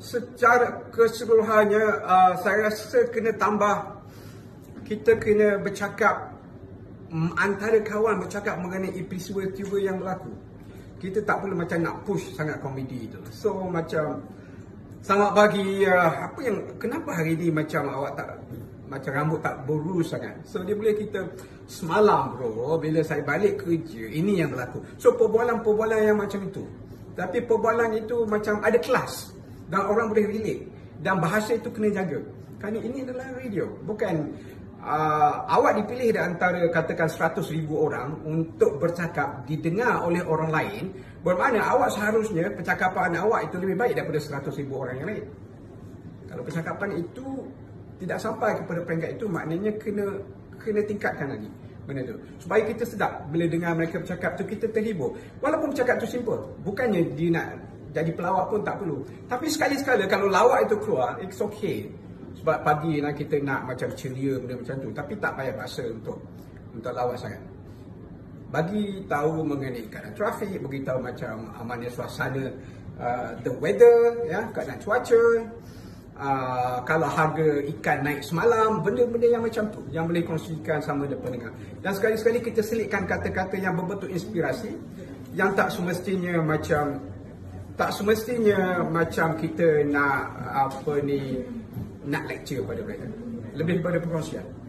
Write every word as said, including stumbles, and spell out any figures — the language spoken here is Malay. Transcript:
secara keseluruhannya uh, saya rasa kena tambah, kita kena bercakap um, antara kawan bercakap mengenai peristiwa-peristiwa yang berlaku. Kita tak perlu macam nak push sangat komedi itu. So macam selamat pagi, uh, apa yang kenapa hari ni macam awak tak macam rambut tak berurus sangat. So dia boleh kita semalam bro, bila saya balik kerja ini yang berlaku. So perbualan-perbualan yang macam itu. Tapi perbualan itu macam ada kelas dan orang boleh relate, dan bahasa itu kena jaga. Kerana ini adalah radio, bukan uh, awak dipilih di antara katakan seratus ribu orang untuk bercakap didengar oleh orang lain. Bermakna awak seharusnya percakapan awak itu lebih baik daripada seratus ribu orang yang lain. Kalau percakapan itu tidak sampai kepada peringkat itu, maknanya kena kena tingkatkan lagi benda tu, supaya kita sedap bila dengar mereka bercakap tu, kita terhibur. Walaupun bercakap tu simple, bukannya dia nak jadi pelawak pun tak perlu, tapi sekali-sekala kalau lawak itu keluar, it's okay. Sebab pagi lah kita nak macam ceria benda macam tu, tapi tak payah bahasa untuk untuk lawak sangat. Bagi tahu mengenai keadaan trafik, bagi tahu macam amannya suasana, uh, the weather, ya, keadaan cuaca. Uh, kalau harga ikan naik semalam, benda-benda yang macam tu yang boleh kongsikan sama dengan pendengar. Dan sekali-sekali kita selitkan kata-kata yang berbentuk inspirasi, yang tak semestinya macam tak semestinya macam kita nak apa ni nak lecture pada mereka, lebih pada perkongsian.